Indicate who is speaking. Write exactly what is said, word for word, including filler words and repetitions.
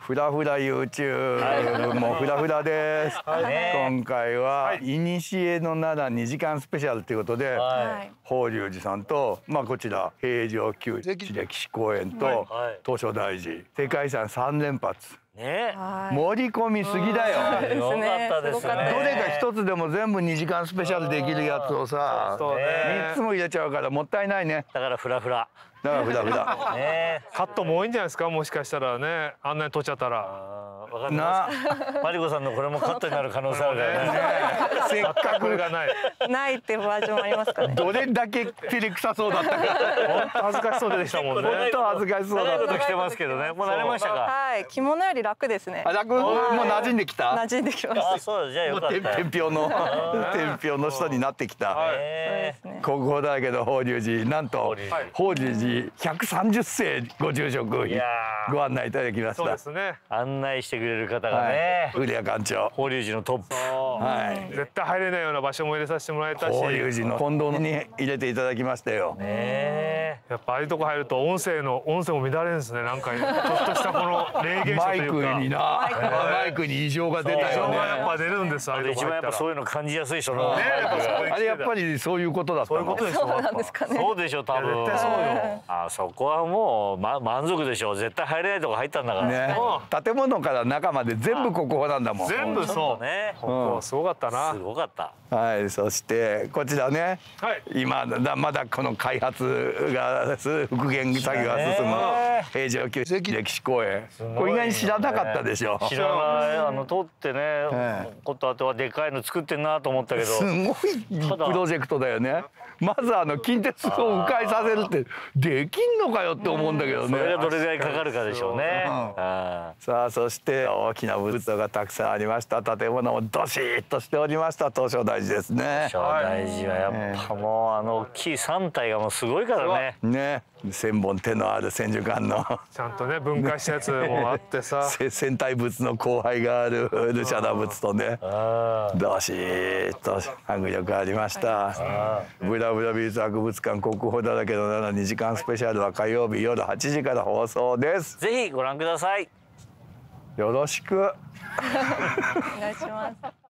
Speaker 1: フラフラ YouTube もフラフラです。今回は「いにしえの奈良にじかんスペシャル」ということで、法隆寺さんと、まあこちら平城宮歴史公園と東照大寺、世界遺産さん連発。ね、盛り込みすぎだよ。
Speaker 2: よかったですね。
Speaker 1: どれか一つでも全部にじかんスペシャルできるやつをさ、みっつも入れちゃうからもったいないね。
Speaker 2: だからフラフラ。
Speaker 1: だからフラフラ。
Speaker 3: カットも多いんじゃないですか、もしかしたらね、あんなに取っちゃったら。
Speaker 2: わかんない。マリコさんのこれもカットになる可能性あるからね。
Speaker 1: せっかく
Speaker 3: がない。
Speaker 4: ないってバージョンもありますかね。
Speaker 1: どれだけ照れくさそうだったか。
Speaker 3: 本当恥ずかしそうでしたもんね。
Speaker 1: 本当恥ずかしそうだった。
Speaker 2: 着てますけどね。もう慣れましたか。
Speaker 4: はい、着物より楽ですね。
Speaker 1: 楽、もう馴染んできた。
Speaker 4: 馴染んできました。
Speaker 2: あ、そうじゃあよかった。
Speaker 1: 天平の天平の人になってきた。国宝だらけど法隆寺、なんと法隆寺ひゃくさんじゅっせいご住職ご案内いただきました。
Speaker 3: そうですね。
Speaker 2: 案内してくれる方がね。
Speaker 1: 古谷館長。
Speaker 2: 法隆寺のトップ。
Speaker 1: はい。
Speaker 3: 絶対入れないような場所も入れさせてもらえたし。
Speaker 1: 法隆寺の本堂に入れていただきましたよ。
Speaker 2: ね。
Speaker 3: やっぱああいうとこ入ると音声の音声も乱れるんですね。なんかちょっとしたこの霊現象というか。
Speaker 1: マイクにな、マイクに異常が出たよね。
Speaker 3: 異常がやっぱ出るんです。あれ
Speaker 2: 一番やっぱそういうの感じやすい人の。
Speaker 1: あれやっぱりそういうことだったの。
Speaker 3: そういうことでしょ。
Speaker 4: そうなんですかね。
Speaker 2: そうでしょ多分。
Speaker 3: 絶対そうよ。
Speaker 2: あ、そこはもうま満足でしょ。絶対入れないとこ入ったんだから。
Speaker 1: ね。建物から中まで全部国宝なんだもん。
Speaker 3: 全部そうね。すごかったな。
Speaker 2: すごかった。
Speaker 1: はい、そしてこちらね。今だまだこの開発が復元作業が進む平城宮歴史公園。これ意外に知らなかったでしょ。
Speaker 2: 知らない。あの通ってね、ことあとはでかいの作ってんなと思ったけど。
Speaker 1: すごいプロジェクトだよね。まずあの近鉄を迂回させるってできんのかよって思うんだけどね。
Speaker 2: それがどれぐらいかかるかでしょうね。
Speaker 1: さあそして大きな仏像がたくさんありました。建物もどしっとしておりました東照大寺ですね。
Speaker 2: 東照大寺はやっぱもうあの大きい三体がもうすごいからね。
Speaker 1: ね。千本手のある千手観音。
Speaker 3: ちゃんとね分解したやつもあってさ。
Speaker 1: 千体仏の後輩があるルシャナ仏とね。どしっと迫力ありました。ブラブラ美術博物館国宝だらけの奈良にじかんスペシャルは火曜日夜はちじから放送です。
Speaker 2: ぜひご覧ください。
Speaker 1: よろしく。
Speaker 4: お願いします。